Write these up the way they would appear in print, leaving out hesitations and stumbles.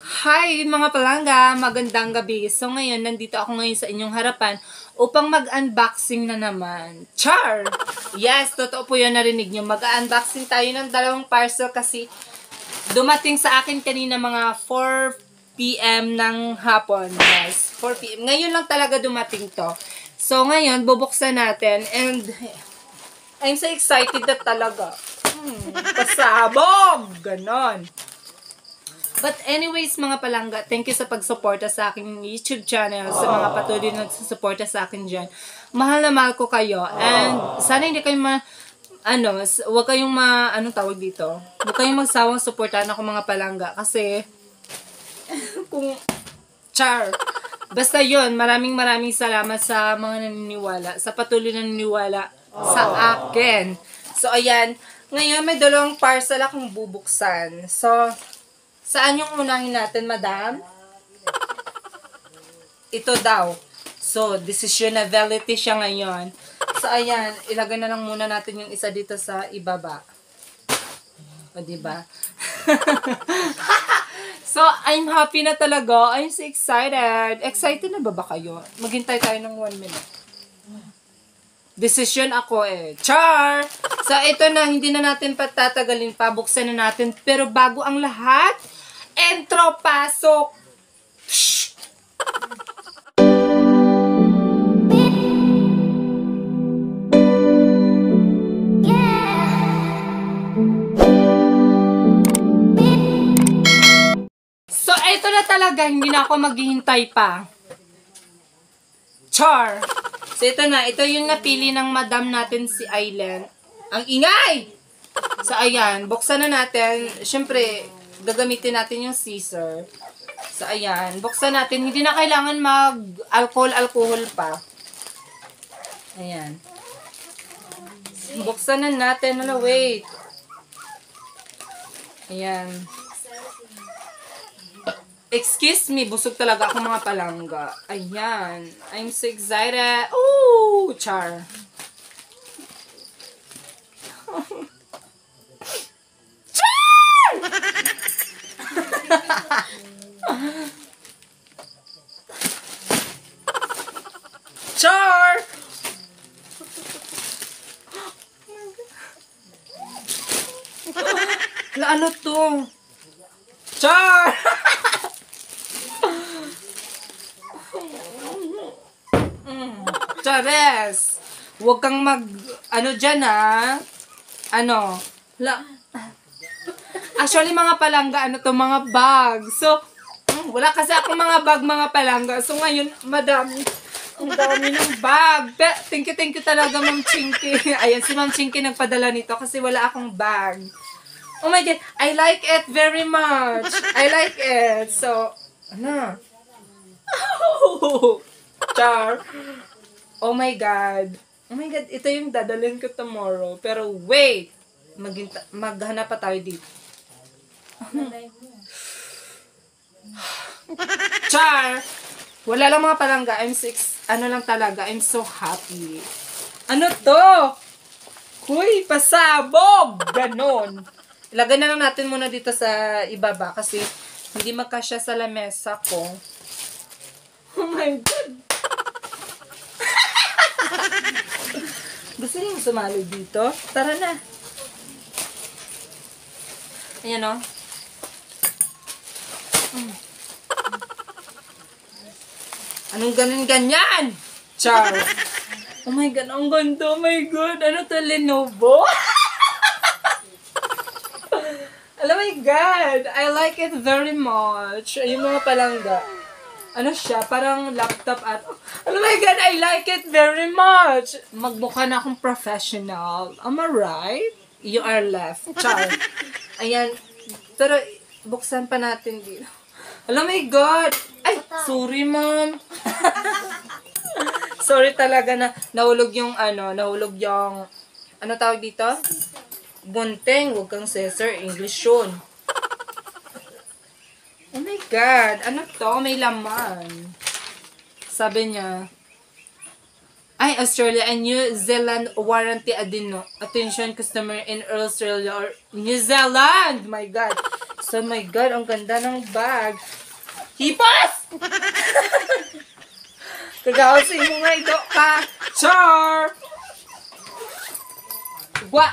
Hi mga palangga! Magandang gabi. So ngayon, nandito ako ngayon sa inyong harapan upang mag-unboxing na naman. Char! Yes, totoo po yun, narinig nyo. Mag-unboxing tayo ng dalawang parcel kasi dumating sa akin kanina mga 4 p.m. ng hapon. Yes, 4 p.m. Ngayon lang talaga dumating to. So ngayon, bubuksan natin and I'm so excited na talaga. Pasabog! Ganon. But anyways, mga palangga, thank you sa pagsuporta sa aking YouTube channel, sa mga patuloy na nagsusuporta sa akin dyan. Mahal na mahal ko kayo. And sana hindi kayo huwag kayong anong tawag dito? Huwag kayong magsawang suportahan ako mga palangga. Kasi, basta yon, maraming salamat sa mga naniniwala, sa patuloy na naniniwala sa akin. So, ayan. Ngayon, may dalawang parcel akong bubuksan. So, saan yung unahin natin, madam? Ito daw. So, decisionability siya ngayon. So, ayan. Ilagay na lang muna natin yung isa dito sa ibaba. O, diba? So, I'm happy na talaga. I'm so excited. Excited na ba kayo? Maghintay tayo ng 1 minute. Decision ako eh. Char! So, ito na. Hindi na natin patatagalin pa. Buksan na natin. Pero bago ang lahat, entro, pasok! Shhh! So, ito na talaga. Hindi na ako maghihintay pa. Char! So, ito na. Ito yung napili ng madam natin si Aileen. Ang ingay! So, ayan. Buksan na natin. Siyempre, gagamitin natin yung scissor. So, ayan. Buksan natin. Hindi na kailangan mag-alcohol pa. Ayan. Buksan na natin. Wait. Ayan. Excuse me. Busog talaga ako mga palangga. Ayan. I'm so excited. Ooh! Char. Char! Ano to? Char! Chares! Huwag kang dyan ha? Actually, mga palangga, mga bag. So, wala kasi akong mga bag, mga palangga. So, ngayon, madami. Ang dami ng bag. Pero, thank you talaga, Ma'am Chinky. Ayan, si Ma'am Chinky nagpadala nito kasi wala akong bag. Oh my God, I like it very much. I like it. So, Char. Oh my God. Oh my God, ito yung dadalhin ko tomorrow. Pero wait, maghanap pa tayo dito. Char! Wala lang mga palangga. I'm so happy. Ano to? Huy, pasabog! Ganon. Ilagay na lang natin muna dito sa ibaba kasi hindi magkasya sa lamesa ko. Oh my God! Gusto niyo sumali dito? Tara na. Ayan o. Anong ganyan? Char. Oh my God, ang ganda. Oh my God. Ano to, Lenovo? Oh my God. I like it very much. Yung mga palangga. Ano siya? Parang laptop at... Oh my God, I like it very much. Magmukha na akong professional. Am I right? You are left. Char. Ayan. Pero, buksan pa natin dito. Oh my God. Ay, sorry, ma'am. Sorry talaga na nahulog yung ano tawag dito? Bunteng. Huwag kang censor. English yun. Oh my God. Ano to? May laman. Sabi niya, ay, Australia and New Zealand warranty attention customer in Australia or New Zealand. My God. So, my God, ang ganda ng bag. Hipas! Kagawasin mo nga ito ka. Char! Gwa!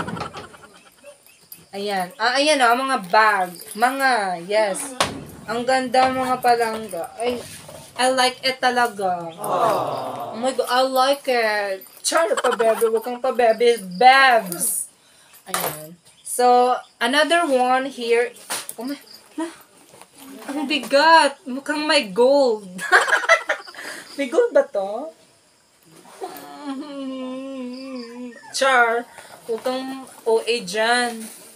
Ayan. Ayan o, mga bag. Mga, yes. Ang ganda mga palangga. I like it talaga. Oh my God, I like it. Char, pabebe. Huwag kang pabebe. Babs. Ayan. So, another one here. Oh my, ang bigat. Mukhang may gold. May gold ba to? Char, huwag kang OA dyan.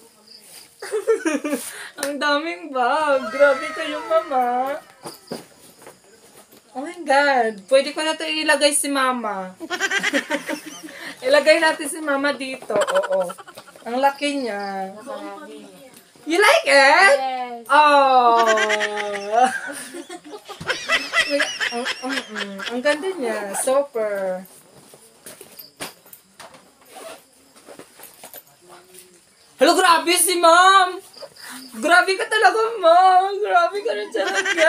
Ang daming bag. Grabe kayo, mama. Oh my God. Pwede ko na ito ilagay si mama. Ilagay natin si mama dito. Oo. Ang laki niya. You like it? Yes. Oh. Ang ganda niya. Super. Hello, grabe si ma'am. Grabe ka talaga, ma'am. Grabe ka rin talaga.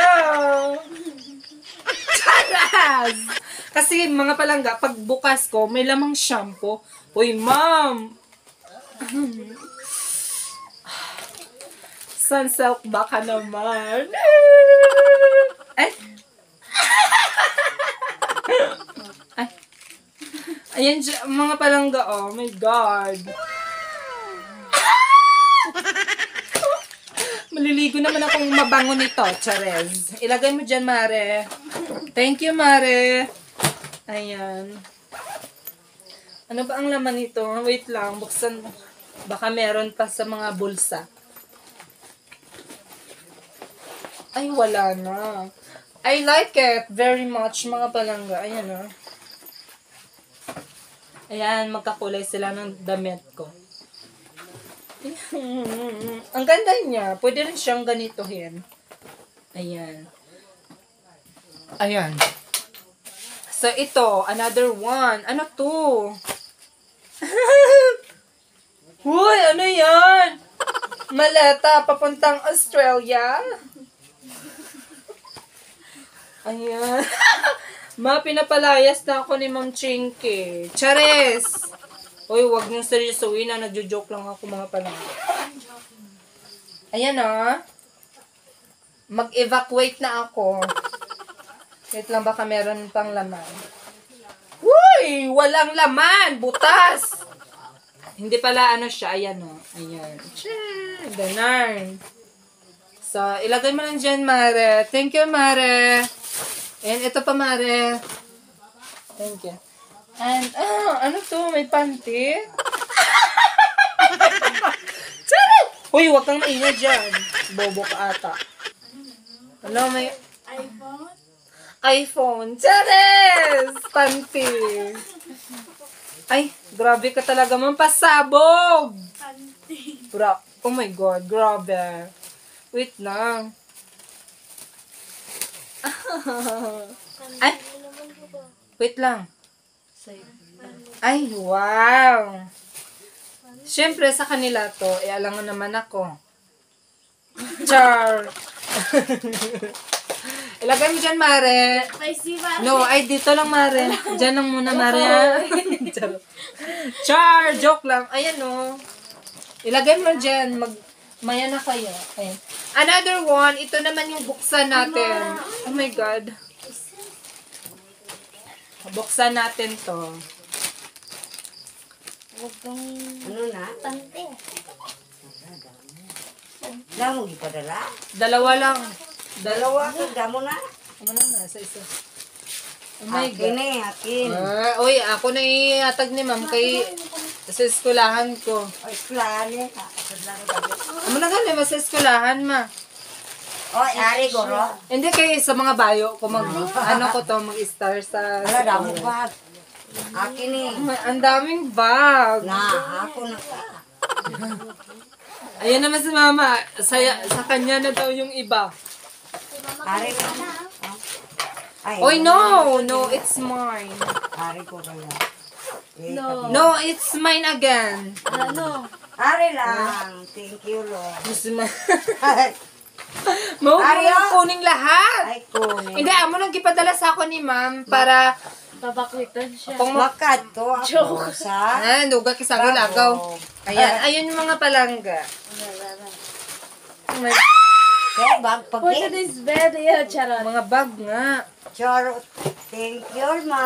Charas! Kasi mga palangga, pag bukas ko, may lamang shampoo. Uy, ma'am. Sunsilk baka naman. Ay. Ay. Ayan, mga palangga, oh my God. Maliligo naman akong mabango nito, Charez. Ilagay mo dyan, Mare. Thank you, Mare. Ayan. Ano ba ang laman nito? Wait lang, buksan. Baka meron pa sa mga bulsa. Ay, wala na. I like it very much, mga palangga. Ayan, oh. Ayan, magkakulay sila ng damit ko. Ang ganda niya. Pwede rin siyang ganituhin. Ayan. Ayan. So, ito. Another one. Ano to? Uy, ano yan? Maleta. Papuntang Australia. Ayan. Ma, pinapalayas na ako ni Ma'am Chinky. Chares! Uy, wag niyong seryosoin na. Nagjo-joke lang ako mga palangga. Ayan ah. Mag-evacuate na ako. Wait lang, baka meron pang laman. Uy! Walang laman! Butas! Hindi pala ano siya. Ayan o. Ayan. Ganarn. So, ilagay mo lang dyan, Mare. Thank you, Mare. And ito pa, Mare. Thank you. And, ano to? May panty? Sorry! Uy, wag kang maingay dyan. Bobo ka ata. Ano, may iPhone? iPhone. Chares! Panty. Ay, grabe ka talaga, mampasabog. Panty. Oh my God, grabe. Wait lang. Ay, wait lang. Ay, wow. Siyempre, sa kanila to, alangan naman ako. Char. Ilagay mo dyan, Mare. No, ay, dito lang, Mare. Dyan lang muna, Mare. Char, joke lang. Ayan, no. Ilagay mo dyan. Maya na kayo. Ayan. Another one, ito naman yung buksan natin. Oh my God. Buksan natin to. Ano na? Panty. Damo gipadala? Dalawa lang. Dalawa ka, damo na? Ano na, isa. Oh my Akin God. akin. Uy, ako na iatag ni ma'am kay sa eskulahan ko. Oy, plane ka. Amo na gani, sa eskulahan, ma. Oy, ari goro. Hindi kay sa mga bayo ko ano ko to, mag-star sa... Ala, damo bag. Akin Ang daming bag. Na, ako na ka. Ayan naman si mama. Sa kanya na daw yung iba. Ari ka na. Ay, Oy, no, it's mine. Ari ko kaya. No. No, it's mine again. Ano? Ari lang. Thank you, Lord. Gusto mo. Ay, Mau Ari, mo kuning lahat. ay kunin. Hindi, amo nang gipadala sa ako ni ma'am para Babakwitan siya. kung Makat to ako sa... duga kisagi lagaw. Ayan, ayun yung mga palangga. May Kaya bag For pagi. today's bed, yeah, charot. mga bag nga. Charot. Thank you, ma.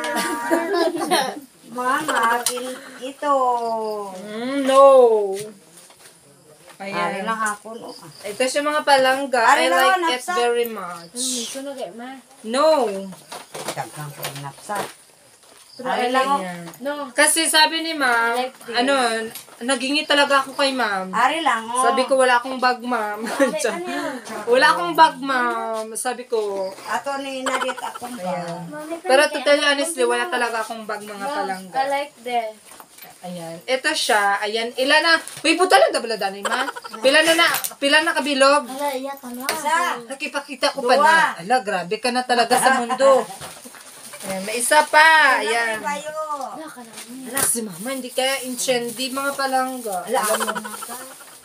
Mama, akin ito. No. Ari Ayan. lang ako, no. Ito siya mga palangga. Ari I na, like it napsa. very much. Sunog eh, ma. No. Dagang ko napsa. Ari lang, oh. yan. No. Kasi sabi ni ma'am, I like this. nagingi talaga ako kay ma'am. Ari lang, oh. Sabi ko, wala akong bag, ma'am. Wala akong bag, ma'am. Sabi ko, Ato ni Narit akong ba? pero to tell you honestly, wala talaga akong bag mga I palangga. like that. Ayan. Ito siya. Ayan. Ilan na? Uy, puta lang dabala dani, ma. Pila na kabilog. Ala, iya, tama. Isa. Nakipakita ko pa Dua. na. Ala, grabe ka na talaga sa mundo. Ayan, may isa pa. Ayan. Ayan. Bayo. Ala, ka namin. Ala, si mama, hindi kaya inchendi mga palangga. Ala, ako na ka.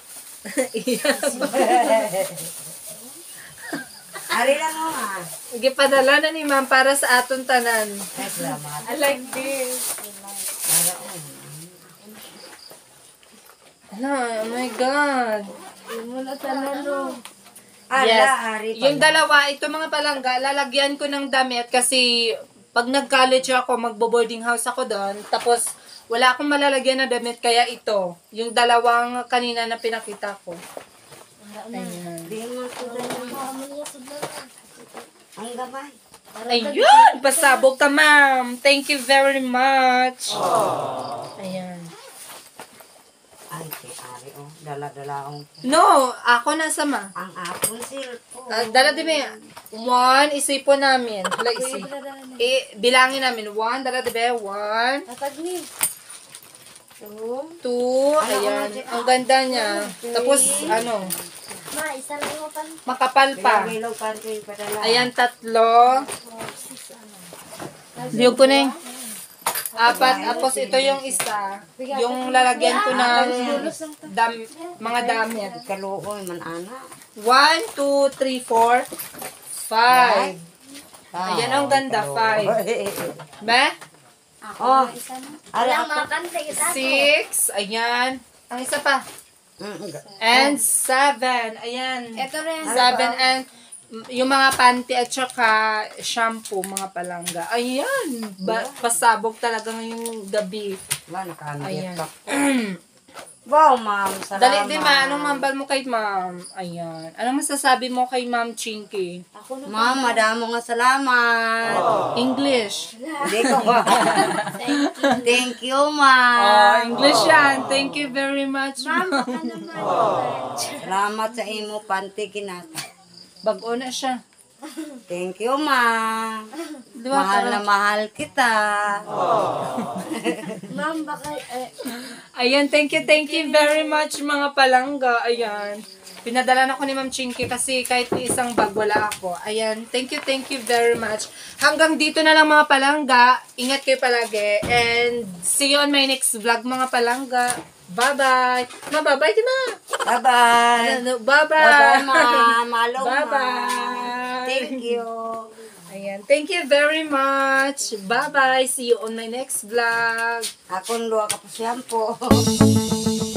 Ari lang, oh, ha. Gipadala na ni ma'am para sa aton tanan. Ay, salamat. I like this. Para, oh. Ala, oh my God. Hindi mo na tanalo. Ala, Yes. ari pa. Yung dalawa, ito mga palangga, lalagyan ko ng damit kasi pag nag-college ako, magbo-boarding house ako doon. Tapos, wala akong malalagyan na damit, kaya ito. Yung dalawang kanina na pinakita ko. Ayan. Di mo ko ganun. Ang gabay. Ayun! Pasabog ka, ma'am. Thank you very much. Ayan. Ay, si Ari, oh. Dala-dala akong... No, ako nasa ma. Ang apong cellphone. Dala di ba? One, isipon namin. Hala, isi. Bilangin namin. One, dala di ba? One, Matag ni. two, ayan. Ang ganda niya. Tapos, Ma, isa lang mo pa. makapal pa. Bilog pa rin padala. Ayan, tatlo. Biyog ko na yung apat. Tapos ito yung isa. Yung lalagyan ko ng mga damit. Kaluoy man, ana. 1, 2, 3, 4, 5. Ayan, ang ganda. 5. Ba? Oh, Ari Walang ako. makakanta kita. 6. Ayan. Ang isa pa. And 7. Ayan. Ito rin. 7 and yung mga panty at saka shampoo, mga palangga. Ayan. Pasabog talaga ngayong gabi. Ba, nakaanggit Ayan. ka. Wow, ma'am. Salamat. Dali din, ma. Anong mambal mo kay ma'am? Ayan. Anong masasabi mo kay ma'am Chinky? Ako na. Ma'am, madamo nga salamat. English. Hindi ko ba? Thank you, ma'am. English yan. Thank you very much, ma'am. Baka naman. Salamat sa imo panty kinata. Bago na siya. Thank you, ma'am. Diba, Mahal na mahal kita. Ma'am, baka, Ayan, thank you very much, mga palangga. Ayan. Pinadala na ko ni Ma'am Chinky kasi kahit ni isang bag wala ako. Ayan, thank you very much. Hanggang dito na lang, mga palangga. Ingat kayo palagi. And see you on my next vlog, mga palangga. Bye-bye. Bye-bye ka na. Bye-bye. Bye-bye. Bye-bye, ma'am. Hello, Bye-bye. Thank you. Ayan, thank you very much. Bye-bye. See you on my next vlog. Akong luwa ka po siyampo.